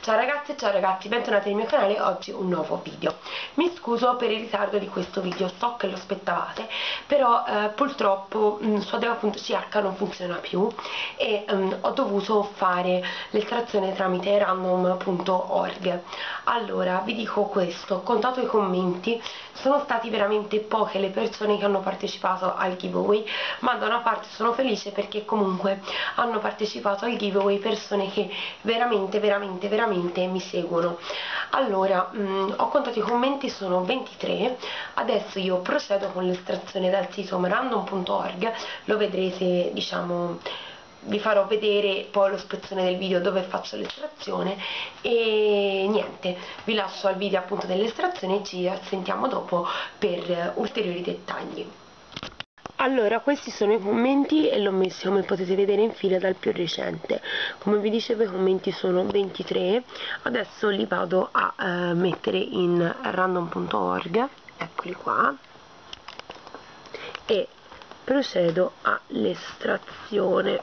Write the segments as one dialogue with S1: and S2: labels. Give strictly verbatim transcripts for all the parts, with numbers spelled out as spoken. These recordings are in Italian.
S1: Ciao ragazze, ciao ragazzi, bentornati nel mio canale. Oggi un nuovo video. Mi scuso per il ritardo di questo video, so che lo aspettavate, però eh, purtroppo mh, su Adeva punto C H non funziona più e mh, ho dovuto fare l'estrazione tramite random punto org. Allora, vi dico questo, ho contato i commenti, sono stati veramente poche le persone che hanno partecipato al giveaway, ma da una parte sono felice perché comunque hanno partecipato al giveaway persone che veramente, veramente, veramente mi seguono. Allora, mh, ho contato i commenti, sono ventitré. Adesso io procedo con l'estrazione dal sito random punto org, lo vedrete, diciamo, vi farò vedere poi lo spezzone del video dove faccio l'estrazione e niente, vi lascio al video appunto dell'estrazione e ci sentiamo dopo per ulteriori dettagli. Allora, questi sono i commenti e l'ho messi, come potete vedere, in fila dal più recente. Come vi dicevo, i commenti sono ventitré. Adesso li vado a eh, mettere in random punto org, eccoli qua, e procedo all'estrazione.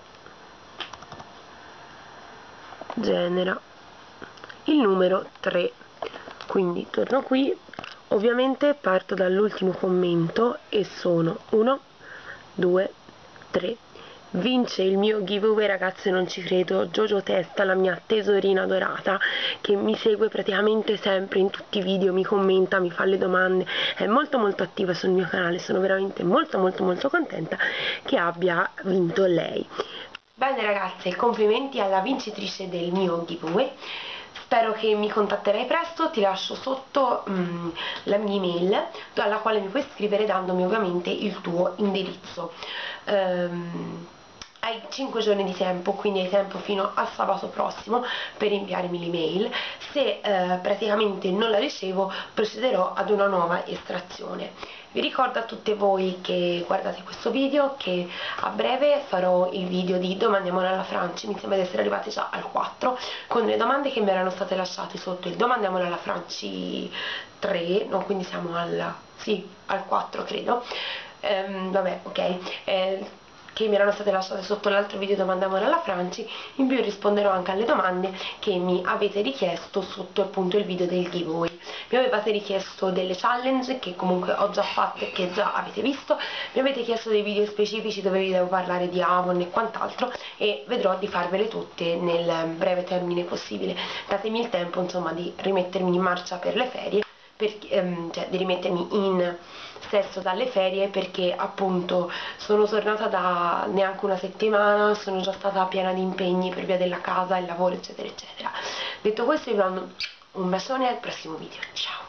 S1: Genera il numero tre, quindi torno qui, ovviamente parto dall'ultimo commento e sono uno, due, tre. Vince il mio giveaway, ragazze, non ci credo, Jojo Testa, la mia tesorina dorata che mi segue praticamente sempre in tutti i video, mi commenta, mi fa le domande, è molto molto attiva sul mio canale. Sono veramente molto molto molto contenta che abbia vinto lei. Bene ragazze, complimenti alla vincitrice del mio giveaway. Spero che mi contatterai presto, ti lascio sotto um, la mia email alla quale mi puoi scrivere dandomi ovviamente il tuo indirizzo. Um, hai cinque giorni di tempo, quindi hai tempo fino a sabato prossimo per inviarmi l'email. Se eh, praticamente non la ricevo, procederò ad una nuova estrazione. Vi ricordo a tutte voi che guardate questo video che a breve farò il video di domandiamolo alla Franci, mi sembra di essere arrivati già al quattro, con le domande che mi erano state lasciate sotto il domandiamolo alla Franci tre, no, quindi siamo al, sì, al quattro credo. Ehm, vabbè, ok, eh, che mi erano state lasciate sotto l'altro video domandamolo alla Franci. In più risponderò anche alle domande che mi avete richiesto sotto appunto il video del giveaway. Mi avevate richiesto delle challenge che comunque ho già fatto e che già avete visto, mi avete chiesto dei video specifici dove vi devo parlare di Avon e quant'altro e vedrò di farvele tutte nel breve termine possibile. Datemi il tempo insomma di rimettermi in marcia per le ferie, perché, ehm, cioè di rimettermi in sesto dalle ferie, perché appunto sono tornata da neanche una settimana, sono già stata piena di impegni per via della casa, il lavoro eccetera eccetera. Detto questo vi mando un bacione, al prossimo video, ciao!